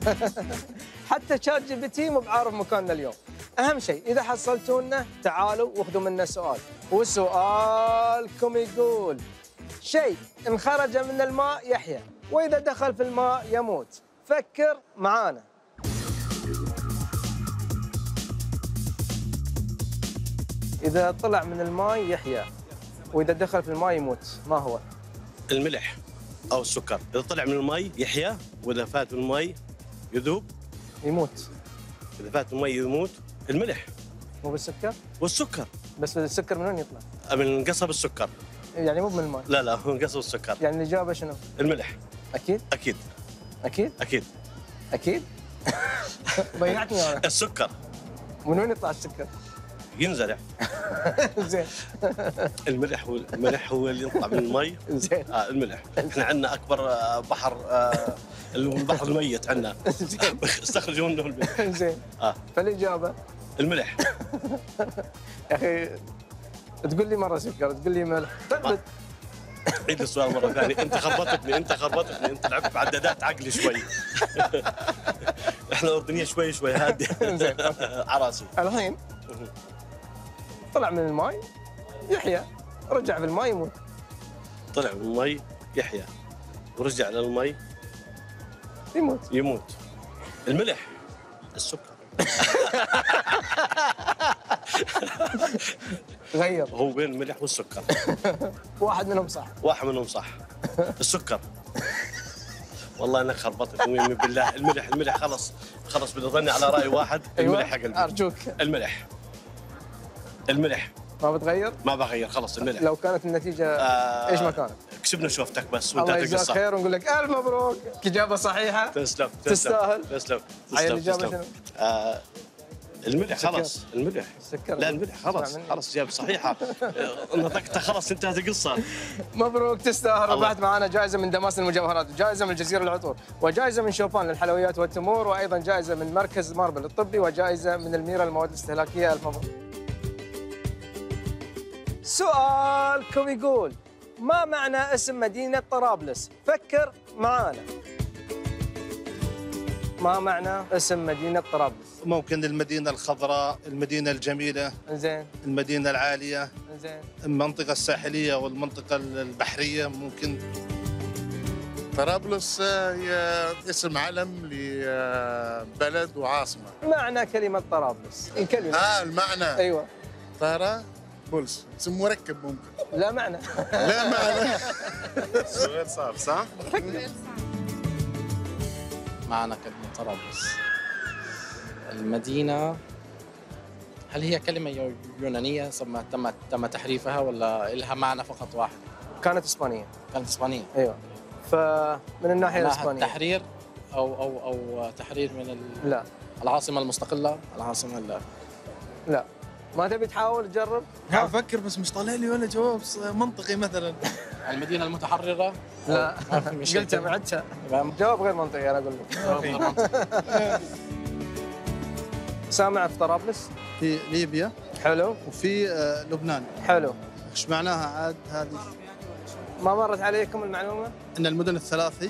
حتى شات جي بي تي مو بعارف مكاننا اليوم. اهم شيء اذا حصلتونا تعالوا واخذوا منا سؤال، وسؤالكم يقول: شيء ان خرج من الماء يحيا واذا دخل في الماء يموت. فكر معانا. اذا طلع من الماء يحيا واذا دخل في الماء يموت، ما هو؟ الملح او السكر. اذا طلع من المي يحيا واذا فات من المي يذوب يموت. اذا فات من المي يموت. الملح. مو بالسكر؟ والسكر. بس السكر من وين يطلع؟ من قصب السكر. يعني مو من الماء؟ لا من قصب السكر. يعني الإجابة شنو؟ الملح. أكيد؟ اكيد. أكيد؟ اكيد. أكيد؟ ضيعتني أنا. السكر. من وين يطلع السكر؟ ينزرع. زين. الملح هو اللي يطلع من المي. زين. الملح. احنا عندنا اكبر بحر، البحر الميت عندنا. استخرجوا منه الملح. زين. فالإجابة؟ الملح. يا أخي تقول لي مرة سكر تقول لي ملح. ثبت. عيد السؤال مرة ثانية. أنت خربطتني أنت لعبت بعدادات عقلي شوي. إحنا أردنية شوي هادي. زين. عراسي. الحين طلع من الماء يحيا، رجع في الماء يموت. طلع من المي يحيا ورجع للمي يموت. الملح. السكر. غير. هو بين الملح والسكر. واحد منهم صح. السكر. والله انك خربطتني ويمي بالله. الملح خلص بدي اظني على راي واحد. الملح يا قلبي. ارجوك. الملح. ما بتغير؟ ما بغير خلص الملح. لو كانت النتيجة ايش ما كانت؟ كسبنا شوفتك بس الله وانتهت يجزاك القصة. خير ونقول لك الف مبروك، اجابة صحيحة. تسلم. تستاهل. هاي الإجابة شنو؟ الملح خلاص. الملح. السكر. لا الملح خلاص إجابة صحيحة. نطقتها خلاص انتهت القصة. مبروك تستاهل. ربحت معنا جائزة من دماس المجوهرات، وجائزة من الجزيرة العطور، وجائزة من شوفان للحلويات والتمور، وأيضا جائزة من مركز ماربل الطبي، وجائزة من الميرا للمواد الاستهلاكية. ألف مبروك. سؤالكم يقول: ما معنى اسم مدينة طرابلس؟ فكر معانا. ما معنى اسم مدينة طرابلس؟ ممكن المدينة الخضراء، المدينة الجميلة، زين. المدينة العالية، زين. المنطقة الساحلية والمنطقة البحرية. ممكن طرابلس هي اسم علم لبلد وعاصمة. معنى كلمة طرابلس؟ كلمة. المعنى. ايوه. طرابلس اسم مركب ممكن. لا معنى. لا معنى. السؤال صعب صح؟ معنى كلمة طرابلس. المدينة، هل هي كلمة يونانية تم تحريفها ولا لها معنى فقط واحد؟ كانت إسبانية. كانت إسبانية. ايوه. فمن الناحية الإسبانية. تحرير أو تحرير من لا. العاصمة المستقلة، لا. ما تبي تحاول تجرب؟ قاعد افكر بس مش طالع لي ولا جواب منطقي. مثلا المدينة المتحررة. لا. قلتها بعدتها. جواب غير منطقي انا اقول لك. سامع في طرابلس؟ في ليبيا. حلو. وفي لبنان. حلو. ايش معناها عاد هذه؟ ما مرت عليكم المعلومة؟ ان المدن الثلاث.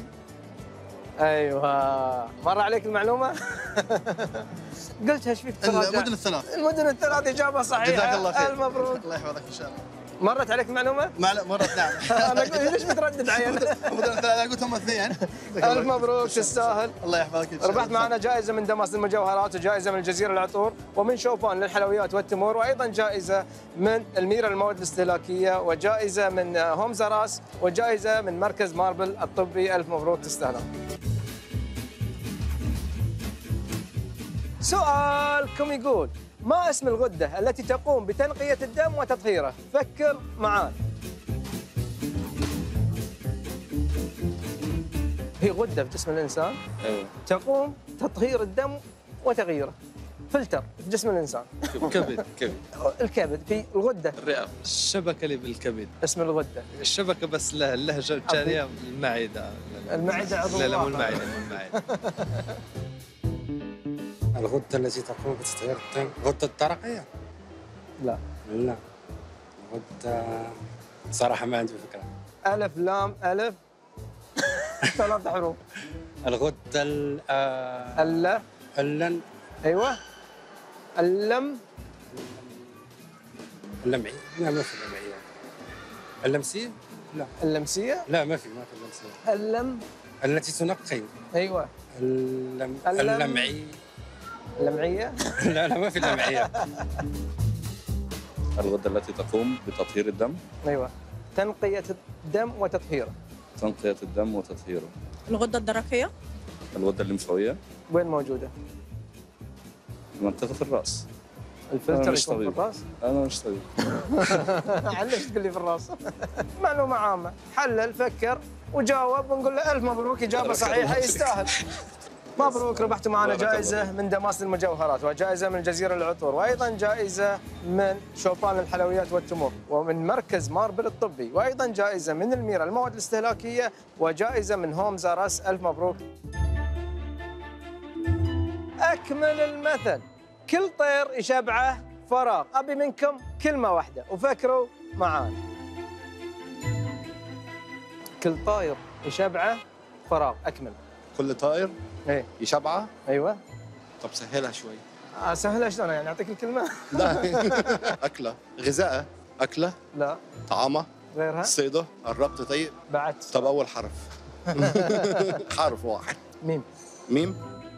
ايوه مر عليك المعلومة؟ قلتها ايش فيك تراجع؟ المدن الثلاث اجابه صحيحه. جزاك الله خير. الف مبروك. الله يحفظك ان شاء الله. مرت عليك المعلومه؟ مرت نعم. انا اقول ليش متردد عيل؟ المدن الثلاث انا قلت هم اثنين. الف مبروك تستاهل. الله يحفظك ان شاء الله. ربحت معنا جائزه من دماس المجوهرات، وجائزه من الجزيره العطور، ومن شوفان للحلويات والتمور، وايضا جائزه من الميرا للمواد الاستهلاكيه، وجائزه من هومز راس، وجائزه من مركز ماربل الطبي. الف مبروك تستاهلون. سؤالكم يقول: ما اسم الغدة التي تقوم بتنقية الدم وتطهيره؟ فكر معانا. هي غدة في جسم الإنسان. ايوه. تقوم تطهير الدم وتغييره. فلتر في جسم الإنسان. كبد. الكبد في الغدة. الرئة. الشبكة اللي بالكبد. اسم الغدة. الشبكة بس اللهجة الثانية المعدة. المعدة عضو. لا مو المعدة. الغدة التي تقوم بتطهير الدم، غدة الدرقية؟ لا. غدة صراحة ما عندي فكرة. ألف لام ألف 3 حروف. الغدة اللن ايوه اللمعية. لا ما في اللمعية. اللمسية؟ لا اللمسية؟ لا ما في اللمسية. التي تنقي. ايوه اللمعي. اللمعية؟ لا ما في اللمعية. الغدة التي تقوم بتطهير الدم. ايوه تنقية الدم وتطهيره. تنقية الدم وتطهيره. الغدة الدرقية. الغدة الليمفاوية. وين موجودة؟ منطقة الرأس. الفلتر يكون في الراس؟ أنا مش طبيب. ليش تقول لي في الراس؟ معلومة عامة، حلل فكر وجاوب ونقول له ألف مبروك إجابة صحيحة يستاهل. مبروك ربحتوا معنا جائزة من دماس المجوهرات وجائزة من الجزيرة للعطور وأيضا جائزة من شوبان للحلويات والتمور ومن مركز ماربل الطبي وأيضا جائزة من الميرا المواد الاستهلاكية وجائزة من هومز آر أس. ألف مبروك. أكمل المثل. كل طير يشبعه فراغ. أبي منكم كلمة واحدة وفكروا معانا. كل طائر يشبعه فراغ. أكمل. كل طائر إيه يشبعه. أيوة. طب سهلها شوي. أسهلها شلون يعني أعطيك الكلمة؟ لا. أكلة. غذاء. أكلة. لا. طعامة. غيرها. صيدة. قربت طيب. بعد. طب أول حرف. حرف واحد. ميم. ميم.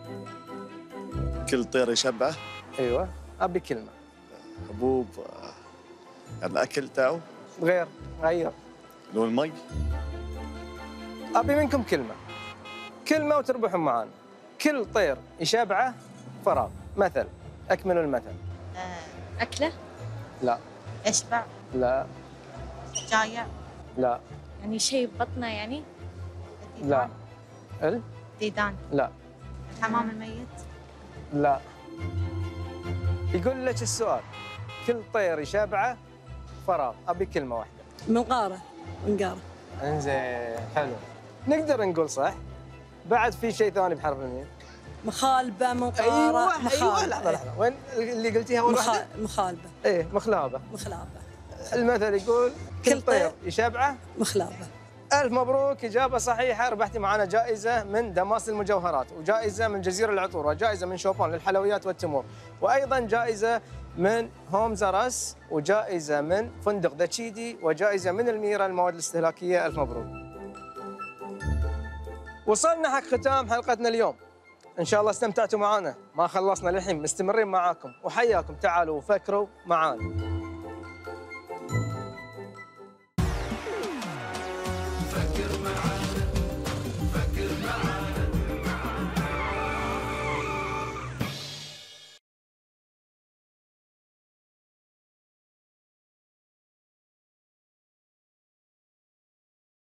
كل طير يشبعه. أيوة. أبي كلمة. حبوب. الأكل تاعو. غير. غير. لون المي. أبي منكم كلمة وتربحون معانا. كل طير يشبعه فراغ. مثل. أكملوا المثل. أكلة. لا. يشبع. لا. جايع. لا. يعني شيء ببطنه يعني. لا. ديدان. لا. الحمام الميت. لا. يقول لك السؤال كل طير يشبعه فراغ. أبي كلمة واحدة. منقارة. انزين حلو. نقدر نقول صح. بعد في شيء ثاني بحرف الميم. مخالبة. منقارة. أيوة لحظة وين اللي قلتيها أول واحدة؟ مخالبة. إيه مخلابة. مخلابة. المثل يقول كل طير يشبعه مخلابة. ألف مبروك إجابة صحيحة. ربحتي معنا جائزة من دماس المجوهرات وجائزة من جزيرة العطور وجائزة من شوبان للحلويات والتمور وأيضا جائزة من هومز آر أس وجائزة من فندق داتشيدي وجائزة من الميرا المواد الاستهلاكية. ألف مبروك. وصلنا حق ختام حلقتنا اليوم. إن شاء الله استمتعتوا معنا. ما خلصنا للحين مستمرين معاكم وحياكم. تعالوا وفكروا معانا.